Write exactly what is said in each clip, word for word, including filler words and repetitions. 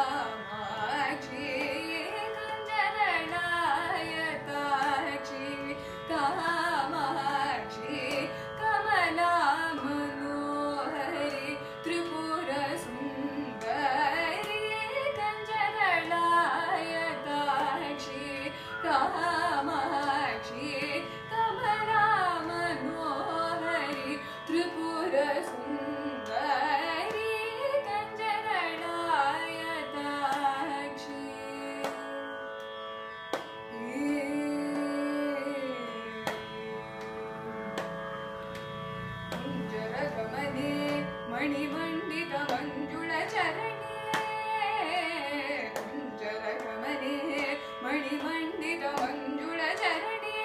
कामाक्षी कञ्जननायताक्षी कामाक्षी कमला मनोहरी त्रिपुरसुन्दरी कञ्जननायताक्षी कामाक्षी कमला मनोहरी त्रिपुरसुन्दरी कञ्जननायताक्षी कुञ्जरगमने मणिमण्डितमञ्जुलचरणे कुञ्जरगमने मणिमण्डितमञ्जुलचरणे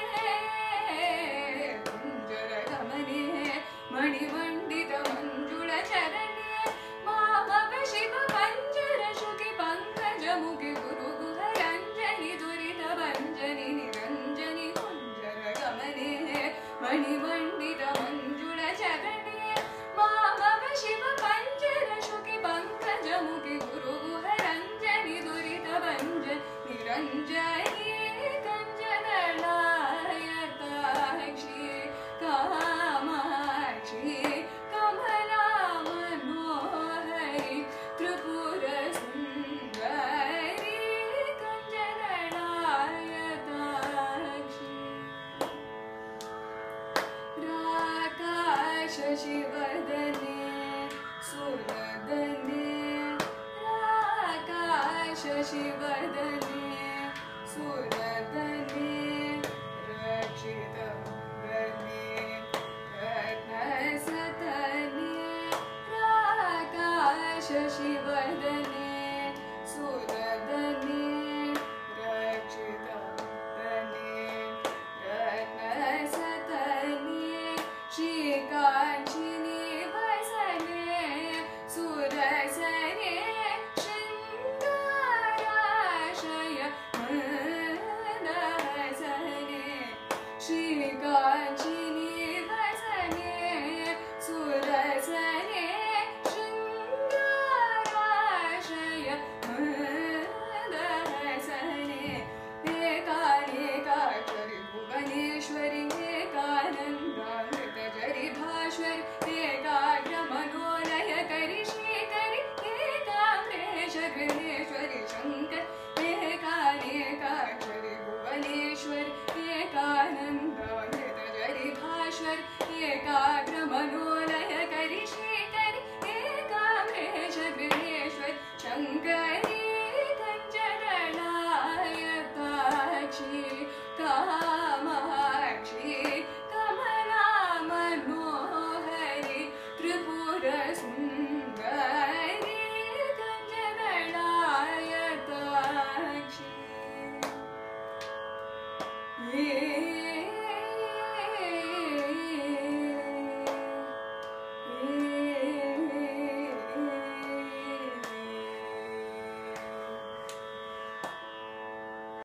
कुञ्जरगमने मणिमण्डितमञ्जुलचरणे मामव शिव पञ्जरशुकि पङ्कजमुखि गुरुगुहरञ्जनि दुरितभञ्जनि निरञ्जनि कुञ्जरगमने मणिमण्डितमञ्जुलचरणे मामव शिव पञ्जरशुकि पङ्कजमुखि गुरुगुहरञ्जनि दुरितभञ्जनि निरञ्जनि कञ्जननायताक्षी कामाक्षी कमला मनोहरी त्रिपुरसुन्दरी कञ्जननायताक्षी राकाशशिवदने सुरदने राकाशशिवदने सुरदने रक्षितवदने रत्नसदने राकाशशिवदने सुरदने रक्षितवदने रत्नसदने श्रीकाञ्चिनि वसने सुरसने शृङ्गाराशय मन्दहसने श्रीकाञ्चिनि वसने सुरसने शृङ्गाराशय मन्दहसने एकानेकाक्षरि भुवनेश्वरि एकानन्दामृतजरि भास्वरि एकाग्रमनोलयकरि श्रीकरि एकाम्रेश गृहेश्वरि शङ्कर एकानेकाक्षरि भुवनेश्वरि एकानन्दामृतजरि भास्वरि एकाग्रमनोलयकरि श्रीकरि एकाम्रेश गृहेश्वरि शङ्करि कञ्जननायताक्षी का